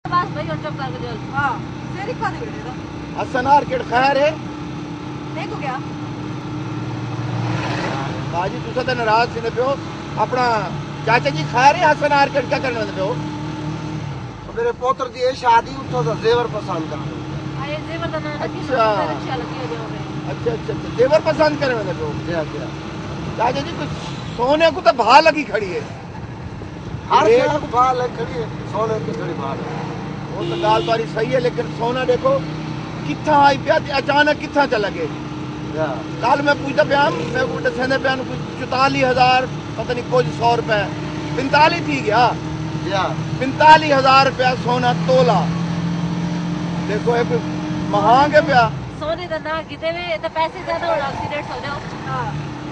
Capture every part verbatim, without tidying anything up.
बस भाई और चुप करके चल। हां तेरी खादी बेटे दा हसन मार्केट खैर है देखो क्या बाजी तुसा तो नाराज थे पियो अपना चाचा जी खैर है हसन मार्केट क्या करने पियो मेरे पोत्र दी शादी उठो तो जेवर पसंद कर अरे जेवर दा ना अच्छा अच्छा लगी जावे। अच्छा अच्छा अच्छा जेवर पसंद करने पियो क्या क्या चाचा जी कुछ सोने को तो भा लगी खड़ी है हर जगह को भा लगी खड़ी है सोने की खड़ी भा वो तो गाल बारी सही है लेकिन सोना देखो कितना आई पिया अचानक कितना चला गया कल मैं पूछता बयान मैं को दसने बयान कुछ चौतालीस हजार पता नहीं कुछ सौ रुपए पैंतालीस थी गया पैंतालीस हजार रुपया सोना तोला देखो एक महंगे पिया सोने दा ना किते वे ते पैसे ज्यादा होना एक्सीडेंट हो जाओ। हां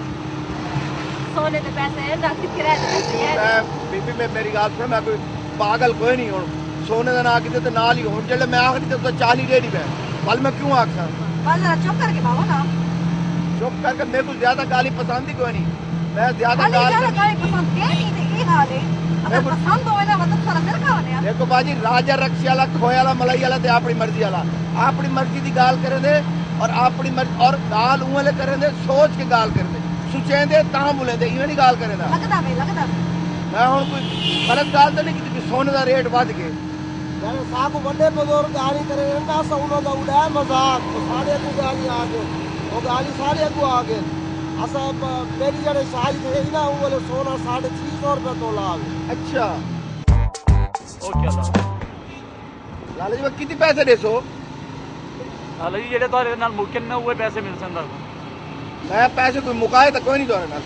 सोने दे पैसे ना किराए दे पैसे मैं बीबी में मेरी गाल सुन मैं कोई पागल कोई नहीं हूं सोने दा ना किते ते नाल ही हुन जेले मैं आखरी ते चालीस डेढ़ पे कल मैं क्यों आखा बस जरा चुप करके बाबा ना चुप करके मेरे को ज्यादा गाली पसंद ही कोई नहीं मैं ज्यादा गाल गाली पसंद के नहीं ते ये हाल है अगर पसंद होए ना मतलब सारा सिर खावने यार देखो बाजी राजा रक्षी वाला खोए वाला मलाई वाला ते अपनी मर्जी वाला अपनी मर्जी दी गाल करे दे और अपनी मर्जी और गाल उले करे दे सोच के गाल करे दे सुचेंदे ता बोले दे इवें नहीं गाल करे दा लगदा वे लगदा मैं हुन कोई गलत गाल तो नहीं की सोने दा रेट वध गए मैंने साहब बड़े बुजुर्ग गाली करे ना सोनो दा उड़ा मजाक सारे को गाली आ गए वो गाली सारे को आ गए असा मेरी जड़े शादी थे ना वो वाले सोना साढ़े छह सौ रुपये तोला आ गए अच्छा ओ क्या था लाला जी कितने पैसे देसो लाला जी जेडे तोरे नाल मुमकिन ना हुए पैसे मिल सकदा मैं पैसे कोई मुकाए तो कोई नहीं तोरे नाल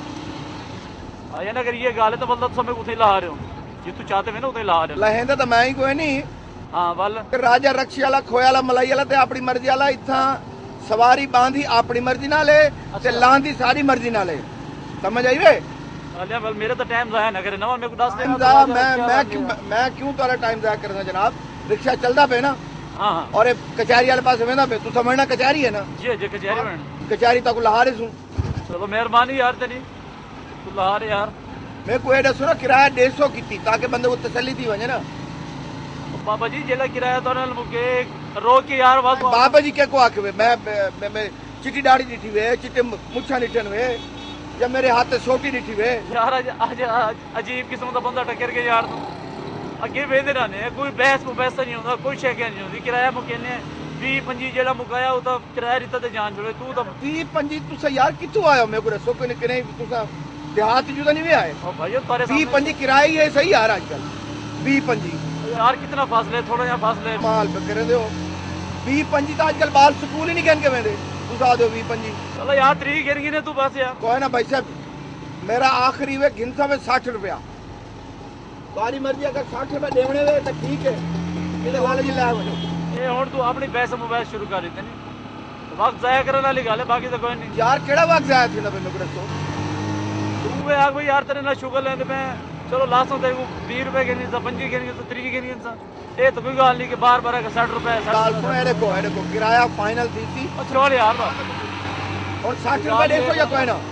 आया ना अगर ये गाल है तो बल्ला समय उथे ला रहे हो जितु चाहते वे ना उथे ला रहे हो लहेंदा तो मैं ही कोई नहीं हां वल राजा रक्षी वाला खोया वाला मलाई वाला ते अपनी मर्जी वाला इत्था सवारी बांधी अपनी मर्जी ना ले ते लांदी सारी मर्जी ना ले समझ आई वे अलिया वल मेरे तो टाइम जाया ना करे ना मेरे को दस दे मैं मैं मैं मैं क्यों तारा टाइम जाया करना जनाब रिक्शा चलदा पे ना हां हां और कचहरी वाले पास वेंदा पे तू समझना कचहरी है ना जी जी कचहरी में कचहरी तक लहारे सु चलो मेहरबानी यार तेरी तू ला रे यार मैं को एडा सुना किराया डेढ़ सौ की ताकि बंदे को तसल्ली थी वने ना बाबा जी जेला किराया तो नाल मुके रो के यार बस बाबा जी के को आके मैं मैं मैं चिट्टी दाढ़ी दिठी वे चिट्टे मुच्छा निठन वे या मेरे हाथ से छोटी दिठी वे यार आज आज अजीब किस्म का बंदा टक्कर के यार तू अगे वेंदे रहने कोई बहस को पैसा नहीं होता कोई शे नहीं होती किराया मुकेने बीस पंजी जेड़ा मुकाया वो तो किराया रिता ते जान छोड़े तू तो बीस पंजी तुसा यार कितों आयो मेरे को दसो कि नहीं तुसा देहात जो नहीं आए ओ भाई तारे बीस पंजी किराया ही है सही यार आजकल बीस पंजी यार कितना फासले थोड़ा या फासले माल पे करे दो बीस पंजी तो आजकल बाल स्कूल ही नहीं कहन के वेंदे तुसा दो बीस पंजी चलो यार त्री गिर गिने तू बस यार कोई ना भाई साहब मेरा आखिरी वे गिनसा में साठ रुपया तुम्हारी मर्जी अगर साठ रुपया देवने वे तो ठीक है ये वाले जी ला वजो ये हुन तू अपनी पैसे मोबाइल शुरू कर देते नहीं वक्त जाया करने वाली गल है बाकी तो कोई नहीं यार केड़ा वक्त जाया थी ना मेरे को दसो तू वे आ कोई यार तेरे ना शुगर लेंदे मैं चलो लासों ते बीस रुपए गिनी सा पंजी गिनी सा त्री गिनी सा ये तो कोई गल नहीं कि बार बार का साठ रुपए गाल सुनो एड़े को एड़े को किराया फाइनल थी थी छोड़ यार और साठ रुपए दे सो या कोई ना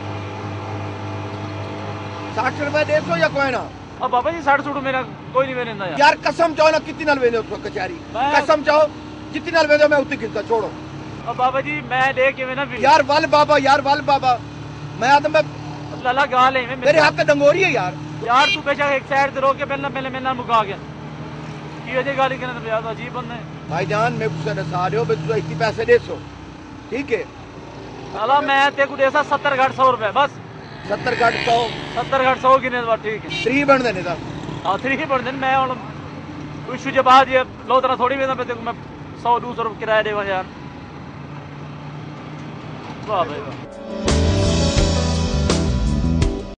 साठ रुपए दे सो या कोई ना अब बाबा जी साठ सूट मेरा कोई नहीं वेंदा यार यार कसम चाहो ना कितनी नाल वेंदे हो कचहरी कसम चाहो जितनी नाल वेंदे मैं उतनी खिलता छोड़ो अब बाबा जी मैं दे के ना यार वल बाबा यार वल बाबा मैं आदम मैं लाला गाल है मेरे हाथ पे डंगोरी है यार यार तू बेशक एक साइड से रोक के पहले पहले मेरे नाल मुका गया की वजह गाली करने तो यार अजीब बंदा है भाईजान मैं गुस्से न सा रहे हो बे तू इतने पैसे दे सो ठीक है साला मैं ते को देसा सत्तर घट सौ रुपए बस सत्तर घट सौ सत्तर घट सौ गिने बात ठीक है थ्री बन देने दा हां थ्री बन देने मैं हुन कुछ जे बाद ये लो तरह थोड़ी वेदा पे मैं सौ दो सौ रुपए किराया देवा यार वाह भाई वाह।